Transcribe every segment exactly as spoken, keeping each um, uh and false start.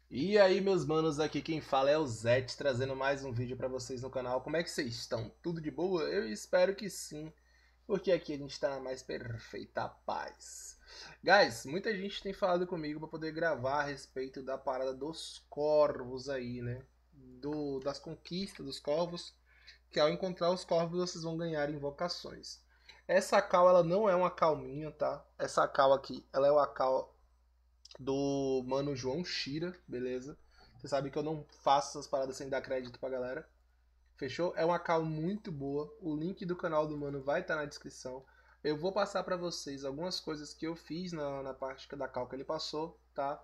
E aí, meus manos, aqui quem fala é o Zete, trazendo mais um vídeo pra vocês no canal. Como é que vocês estão? Tudo de boa? Eu espero que sim, porque aqui a gente tá na mais perfeita paz. Guys, muita gente tem falado comigo pra poder gravar a respeito da parada dos corvos aí, né? Do, das conquistas dos corvos, que ao encontrar os corvos vocês vão ganhar invocações. Essa cal, ela não é uma cal minha, tá? Essa cal aqui, ela é uma cal do mano João Shira, beleza? Você sabe que eu não faço essas paradas sem dar crédito pra galera. Fechou? É uma cal muito boa. O link do canal do mano vai estar tá na descrição. Eu vou passar para vocês algumas coisas que eu fiz na, na parte da cal que ele passou, tá?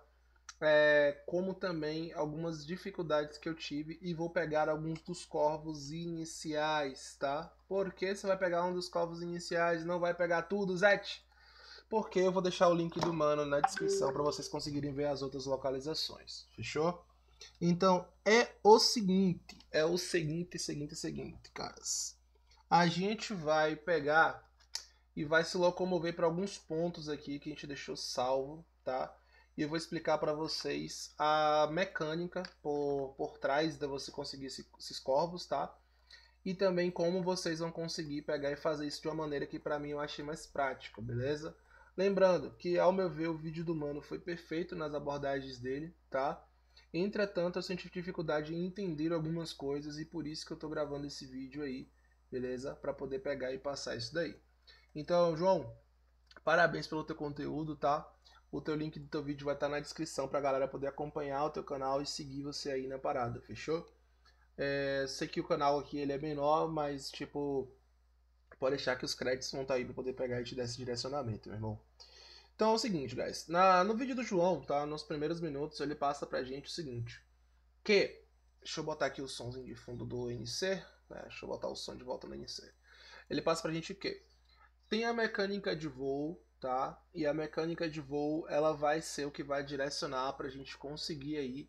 É, como também algumas dificuldades que eu tive e vou pegar alguns dos corvos iniciais, tá? Porque você vai pegar um dos corvos iniciais, não vai pegar tudo, Zete? Porque eu vou deixar o link do mano na descrição para vocês conseguirem ver as outras localizações. Fechou? Então é o seguinte, é o seguinte, seguinte, seguinte, caras. A gente vai pegar e vai se locomover para alguns pontos aqui que a gente deixou salvo, tá? E eu vou explicar para vocês a mecânica por, por trás de você conseguir esse, esses corvos, tá? E também como vocês vão conseguir pegar e fazer isso de uma maneira que para mim eu achei mais prática, beleza? Lembrando que, ao meu ver, o vídeo do mano foi perfeito nas abordagens dele, tá? Entretanto, eu senti dificuldade em entender algumas coisas e por isso que eu tô gravando esse vídeo aí, beleza? Para poder pegar e passar isso daí. Então, João, parabéns pelo teu conteúdo, tá? O teu link do teu vídeo vai estar na descrição pra galera poder acompanhar o teu canal e seguir você aí na parada, fechou? É, sei que o canal aqui ele é menor, mas tipo, pode deixar que os créditos vão estar aí pra poder pegar e te dar esse direcionamento, meu irmão. Então é o seguinte, guys. Na, no vídeo do João, tá? Nos primeiros minutos, ele passa pra gente o seguinte. Que, deixa eu botar aqui o somzinho de fundo do N C. Né? Deixa eu botar o som de volta no N C. Ele passa pra gente o quê? Tem a mecânica de voo, tá? E a mecânica de voo, ela vai ser o que vai direcionar pra gente conseguir aí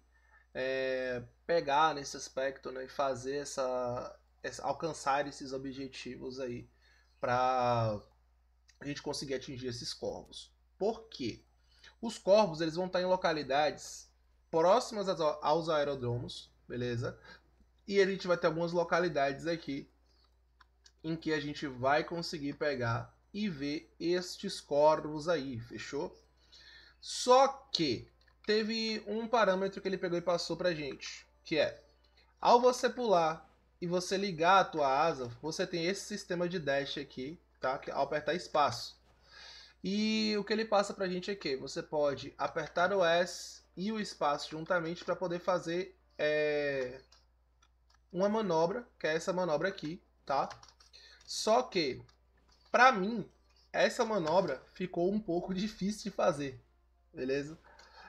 é, pegar nesse aspecto, né? E fazer essa, essa... alcançar esses objetivos aí pra a gente conseguir atingir esses corvos. Por quê? Os corvos eles vão estar em localidades próximas aos aerodromos, beleza? E a gente vai ter algumas localidades aqui em que a gente vai conseguir pegar e ver estes corvos aí, fechou? Só que teve um parâmetro que ele pegou e passou pra gente, que é, ao você pular e você ligar a tua asa, você tem esse sistema de dash aqui, tá? Ao apertar espaço. E o que ele passa pra gente é que você pode apertar o S e o espaço juntamente para poder fazer é, uma manobra, que é essa manobra aqui, tá? Só que, pra mim, essa manobra ficou um pouco difícil de fazer, beleza?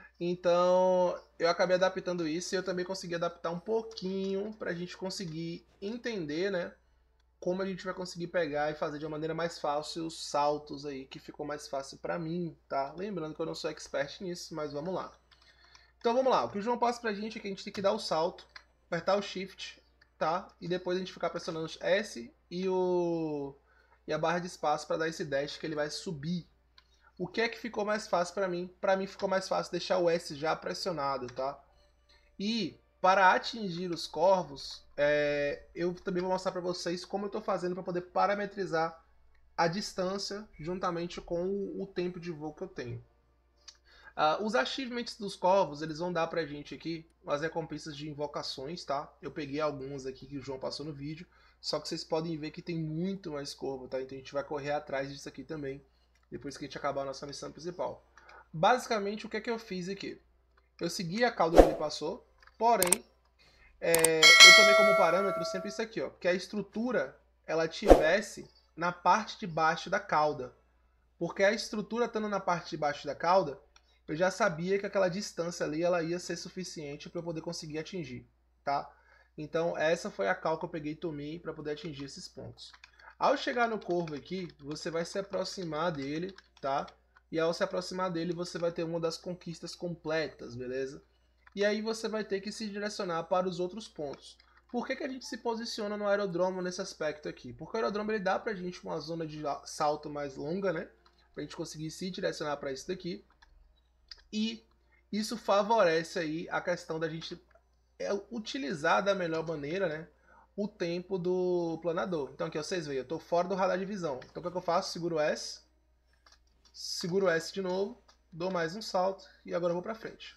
Então, eu acabei adaptando isso e eu também consegui adaptar um pouquinho pra gente conseguir entender, né? Como a gente vai conseguir pegar e fazer de uma maneira mais fácil os saltos aí, que ficou mais fácil pra mim, tá? Lembrando que eu não sou expert nisso, mas vamos lá. Então vamos lá, o que o João passa pra gente é que a gente tem que dar o salto, apertar o Shift, tá? E depois a gente ficar pressionando S e, o... e a barra de espaço para dar esse dash que ele vai subir. O que é que ficou mais fácil para mim? Para mim ficou mais fácil deixar o S já pressionado, tá? E para atingir os corvos, é... eu também vou mostrar para vocês como eu estou fazendo para poder parametrizar a distância juntamente com o tempo de voo que eu tenho. Uh, os achievements dos corvos, eles vão dar pra gente aqui as recompensas de invocações, tá? Eu peguei alguns aqui que o João passou no vídeo, só que vocês podem ver que tem muito mais corvo, tá? Então a gente vai correr atrás disso aqui também, depois que a gente acabar a nossa missão principal. Basicamente, o que é que eu fiz aqui? Eu segui a cauda que ele passou, porém, é, eu tomei como parâmetro sempre isso aqui, ó, que a estrutura, ela tivesse na parte de baixo da cauda. Porque a estrutura estando na parte de baixo da cauda, eu já sabia que aquela distância ali ela ia ser suficiente para eu poder conseguir atingir, tá? Então essa foi a cal que eu peguei e tomei para poder atingir esses pontos. Ao chegar no corvo aqui, você vai se aproximar dele, tá? E ao se aproximar dele, você vai ter uma das conquistas completas, beleza? E aí você vai ter que se direcionar para os outros pontos. Por que, que a gente se posiciona no aerodromo nesse aspecto aqui? Porque o aerodromo ele dá pra gente uma zona de salto mais longa, né? Pra gente conseguir se direcionar para isso daqui. E Isso favorece aí a questão da gente utilizar da melhor maneira, né, o tempo do planador. Então aqui, ó, vocês veem, eu estou fora do radar de visão. Então o que, é que eu faço? Seguro S, seguro S de novo, dou mais um salto e agora eu vou para frente.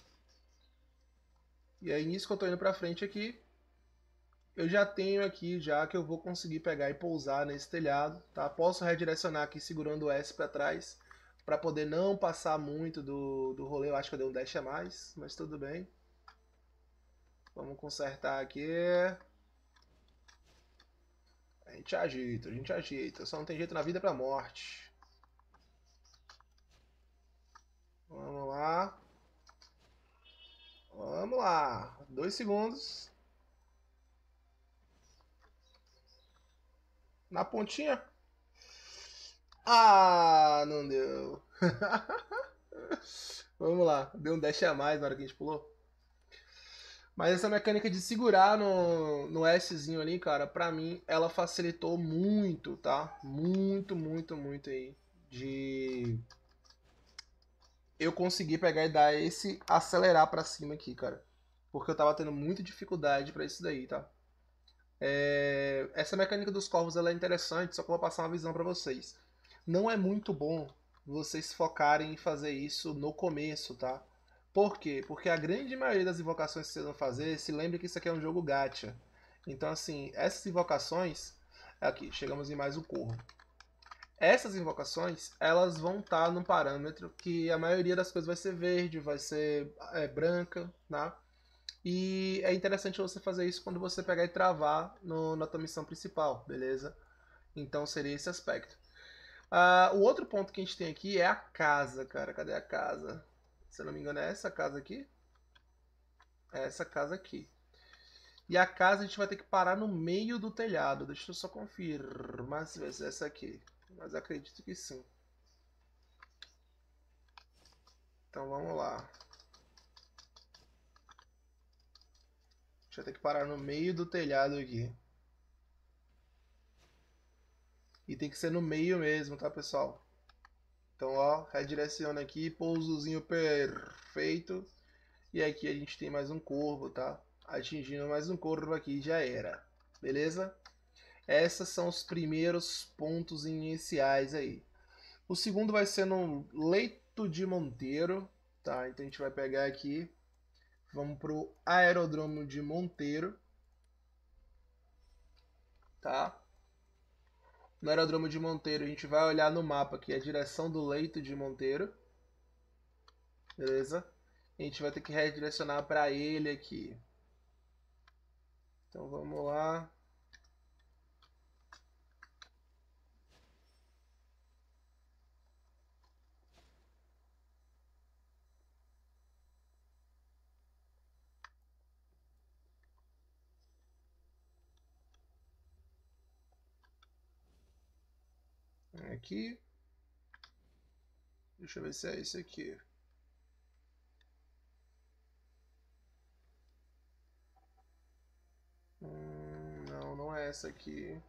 E aí nisso que eu estou indo para frente aqui, eu já tenho aqui já que eu vou conseguir pegar e pousar nesse telhado, tá? Posso redirecionar aqui segurando o S para trás, para poder não passar muito do, do rolê. Eu acho que eu dei um dash a mais, mas tudo bem. Vamos consertar aqui. A gente ajeita, a gente ajeita. Só não tem jeito na vida pra morte. Vamos lá. Vamos lá. Dois segundos. Na pontinha. Ah, não deu. Vamos lá. Deu um dash a mais na hora que a gente pulou. Mas essa mecânica de segurar no, no Szinho ali, cara, pra mim, ela facilitou muito, tá? Muito, muito, muito aí. De eu conseguir pegar e dar esse acelerar pra cima aqui, cara. Porque eu tava tendo muita dificuldade pra isso daí, tá? É... Essa mecânica dos corvos ela é interessante, só que eu vou passar uma visão pra vocês. Não é muito bom vocês focarem em fazer isso no começo, tá? Por quê? Porque a grande maioria das invocações que vocês vão fazer, se lembre que isso aqui é um jogo gacha. Então, assim, essas invocações... Aqui, chegamos em mais um corvo. Essas invocações, elas vão estar num parâmetro que a maioria das coisas vai ser verde, vai ser é, branca, né? E é interessante você fazer isso quando você pegar e travar no, na tua missão principal, beleza? Então seria esse aspecto. Ah, o outro ponto que a gente tem aqui é a casa, cara. Cadê a casa? Se eu não me engano, é essa casa aqui? É essa casa aqui. E a casa a gente vai ter que parar no meio do telhado. Deixa eu só confirmar se vai ser essa aqui. Mas acredito que sim. Então vamos lá. A gente vai ter que parar no meio do telhado aqui. E tem que ser no meio mesmo, tá, pessoal? Então, ó, redireciona aqui, pousozinho perfeito. E aqui a gente tem mais um corvo, tá? Atingindo mais um corvo aqui, já era. Beleza? Esses são os primeiros pontos iniciais aí. O segundo vai ser no Leito de Monteiro, tá? Então a gente vai pegar aqui, vamos pro Aeródromo de Monteiro, tá? No Aeródromo de Monteiro a gente vai olhar no mapa aqui a direção do Leito de Monteiro, beleza? A gente vai ter que redirecionar para ele aqui. Então vamos lá. Aqui. Deixa eu ver se é esse aqui. Hum, não, não é essa aqui.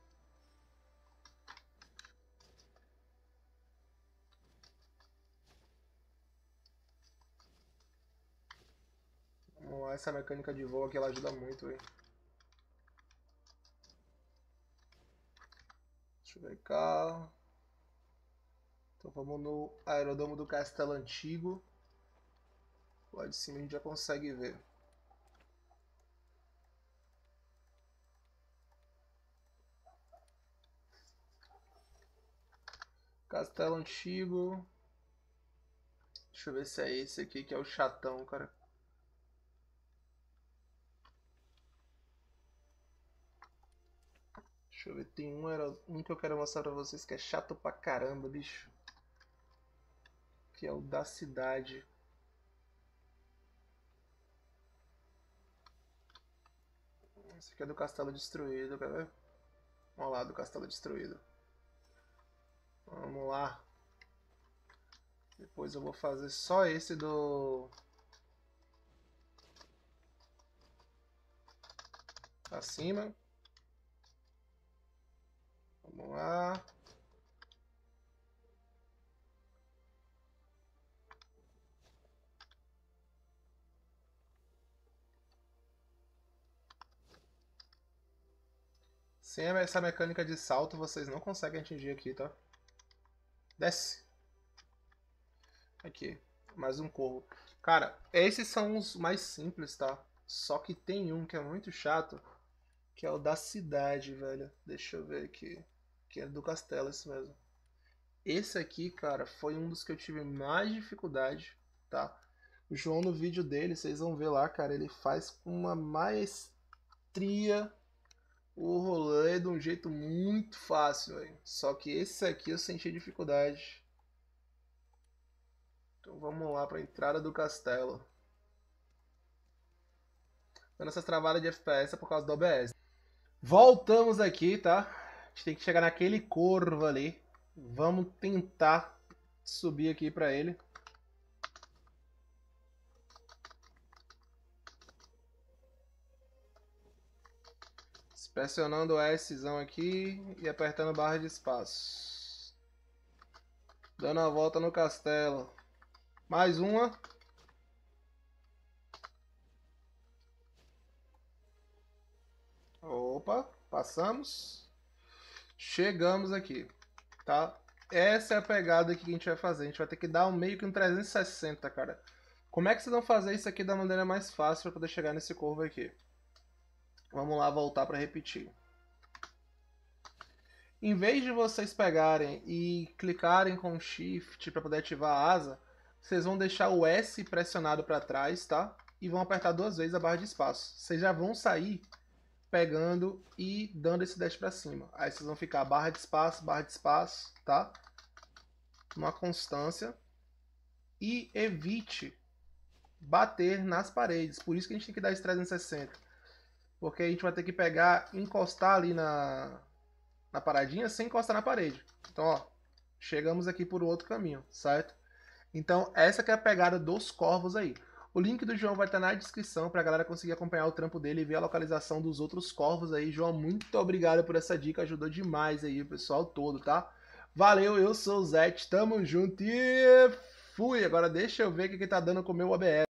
Vamos lá, essa mecânica de voo aqui ela ajuda muito, hein? Deixa eu ver cá. Então vamos no aeródromo do Castelo Antigo. Lá de cima a gente já consegue ver. Castelo Antigo. Deixa eu ver se é esse aqui que é o chatão, cara. Deixa eu ver, tem um, um que eu quero mostrar pra vocês que é chato pra caramba, bicho. Que é o da cidade. Esse aqui é do Castelo Destruído, quer ver? Vamos lá, do Castelo Destruído. Vamos lá. Depois eu vou fazer só esse do... acima. Vamos lá. Sem essa mecânica de salto, vocês não conseguem atingir aqui, tá? Desce. Aqui, mais um corvo. Cara, esses são os mais simples, tá? Só que tem um que é muito chato, que é o da cidade, velho. Deixa eu ver aqui. Que é do castelo, isso mesmo. Esse aqui, cara, foi um dos que eu tive mais dificuldade, tá? O João, no vídeo dele, vocês vão ver lá, cara, ele faz com uma maestria o rolê de um jeito muito fácil, velho. Só que esse aqui eu senti dificuldade. Então vamos lá para a entrada do castelo. Dando essas travadas de F P S é por causa do O B S. Voltamos aqui, tá? A gente tem que chegar naquele corvo ali. Vamos tentar subir aqui para ele. Pressionando o Szão aqui e apertando barra de espaço. Dando a volta no castelo. Mais uma. Opa, passamos. Chegamos aqui, tá? Essa é a pegada aqui que a gente vai fazer. A gente vai ter que dar um meio que um trezentos e sessenta, cara. Como é que vocês vão fazer isso aqui da maneira mais fácil para poder chegar nesse corvo aqui? Vamos lá voltar para repetir. Em vez de vocês pegarem e clicarem com Shift para poder ativar a asa, vocês vão deixar o S pressionado para trás, tá? E vão apertar duas vezes a barra de espaço. Vocês já vão sair pegando e dando esse dash para cima. Aí vocês vão ficar barra de espaço, barra de espaço, tá? Uma constância. E evite bater nas paredes. Por isso que a gente tem que dar esse trezentos e sessenta. Porque a gente vai ter que pegar, encostar ali na, na paradinha sem encostar na parede. Então, ó, chegamos aqui por outro caminho, certo? Então, essa que é a pegada dos corvos aí. O link do João vai estar na descrição para a galera conseguir acompanhar o trampo dele e ver a localização dos outros corvos aí. João, muito obrigado por essa dica, ajudou demais aí o pessoal todo, tá? Valeu, eu sou o Zete, tamo junto e fui! Agora deixa eu ver o que, que tá dando com o meu O B S.